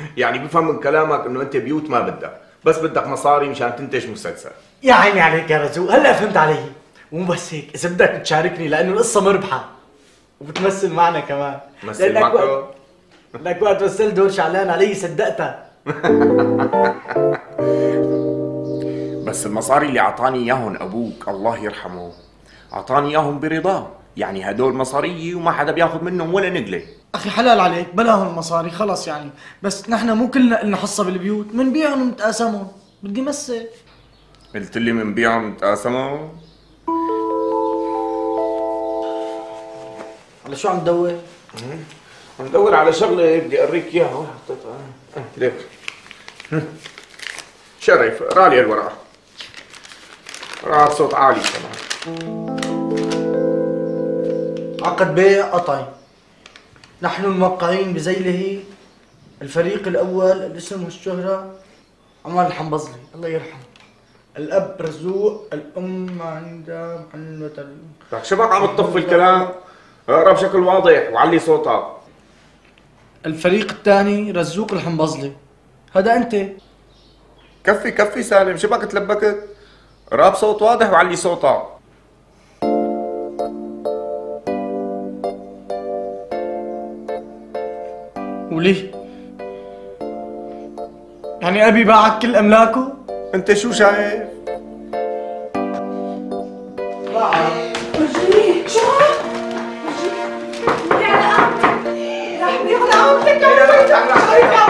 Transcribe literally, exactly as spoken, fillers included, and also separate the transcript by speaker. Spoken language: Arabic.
Speaker 1: يعني بفهم من كلامك انه انت بيوت ما بدك، بس بدك مصاري مشان تنتج مسلسل.
Speaker 2: يا عيني عليك يا رزوق، هلا فهمت علي. ومو بس هيك، اذا بدك تشاركني لانه القصه مربحه وبتمثل معنا كمان.
Speaker 1: مثل معكم؟
Speaker 2: لك وقت مثلت دور شعلان علي صدقتها.
Speaker 1: بس المصاري اللي اعطاني اياهم ابوك الله يرحمه اعطاني اياهم برضاه، يعني هدول مصاريي وما حدا بياخذ منهم ولا نقله.
Speaker 3: اخي حلال عليك، بلاهم المصاري خلص يعني، بس نحن مو كلنا لنا حصه بالبيوت، منبيعهم ونتقاسمهم. بدي مثل.
Speaker 1: قلت لي منبيعهم نتقاسمهم؟
Speaker 2: على شو عم تدور؟
Speaker 1: عم ندور على شغله بدي اوريك اياها. وين حطيتها؟ اه ليك. شرف اقرا لي الورقه، اقراها بصوت عالي كمان.
Speaker 2: عقد بيع قطعي. نحن الموقعين بذيله الفريق الاول الاسم والشهره عمر الحنبظلي الله يرحمه، الاب رزوق، الام عندها محنة.
Speaker 1: لك شو بك عم تطفي الكلام؟ اقرا بشكل واضح وعلي صوتك.
Speaker 3: الفريق الثاني رزوق الحنبظلي، هذا انت.
Speaker 1: كفي كفي سالم، شو بك تلبكت؟ اقرا بصوت واضح وعلي صوتك.
Speaker 3: وليه؟ يعني ابي باعك كل املاكه؟
Speaker 1: انت شو شايف؟
Speaker 4: وجهي شو؟ وجهي يا عم رح بياخذ عمتك يا عم.